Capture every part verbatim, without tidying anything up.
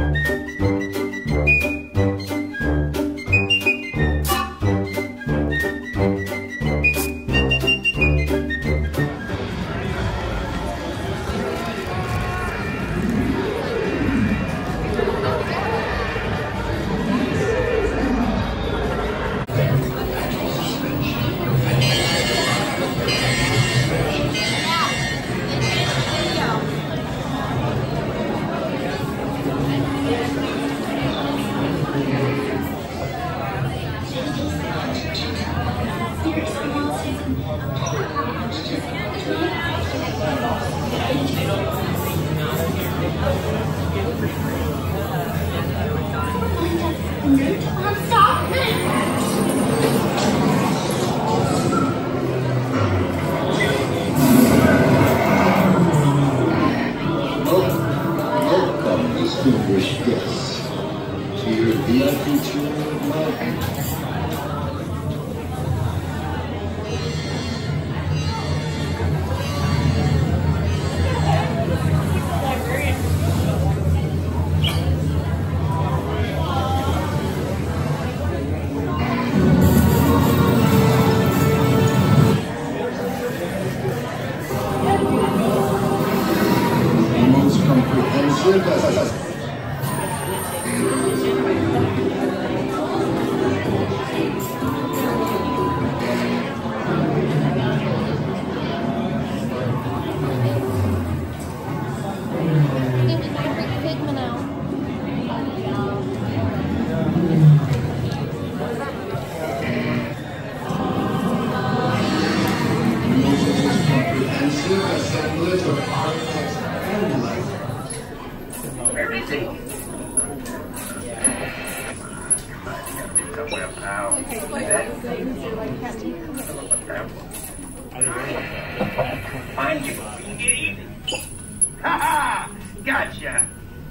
Distinguished guests to your V I P tour of my most comprehensive assemblage of architects and life. Where is he? Somewhere now. Find you, indeed. Ha ha! Gotcha.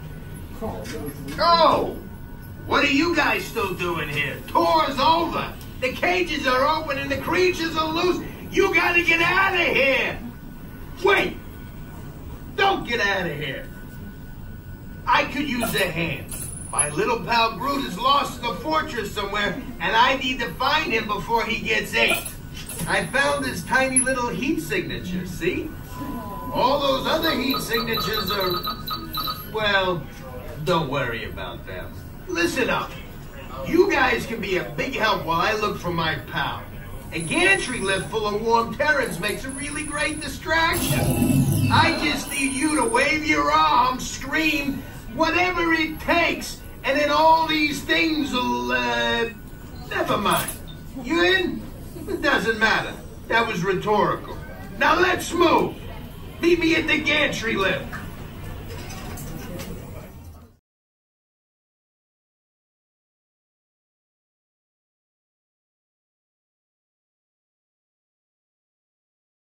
Oh! What are you guys still doing here? Tour's over. The cages are open and the creatures are loose. You gotta get out of here. Wait! Don't get out of here. I could use a hand. My little pal Groot is lost in the fortress somewhere, and I need to find him before he gets ate. I found his tiny little heat signature, see? All those other heat signatures are, well, don't worry about them. Listen up. You guys can be a big help while I look for my pal. A gantry lift full of warm terrans makes a really great distraction. I just need you to wave your arms, scream, whatever it takes, and then all these things will, uh, never mind. You in? It doesn't matter. That was rhetorical. Now let's move. Meet me at the gantry lift.